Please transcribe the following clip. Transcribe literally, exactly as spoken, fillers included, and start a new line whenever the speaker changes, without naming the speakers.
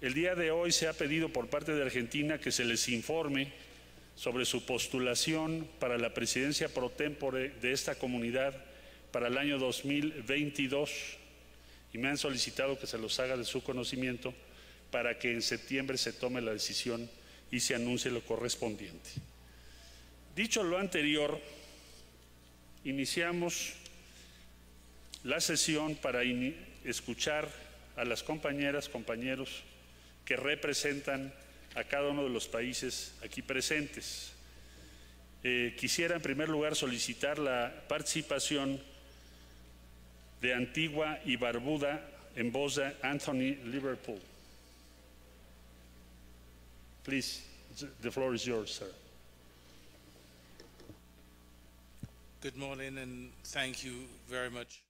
el día de hoy se ha pedido por parte de Argentina que se les informe sobre su postulación para la presidencia pro tempore de esta comunidad para el año dos mil veintidós, y me han solicitado que se los haga de su conocimiento para que en septiembre se tome la decisión y se anuncie lo correspondiente. Dicho lo anterior, iniciamos la sesión para escuchar a las compañeras, compañeros que representan a cada uno de los países aquí presentes. Eh, quisiera en primer lugar solicitar la participación de Antigua y Barbuda en voz de Anthony Liverpool. Please, the floor is yours, sir.
Good morning and thank you very much.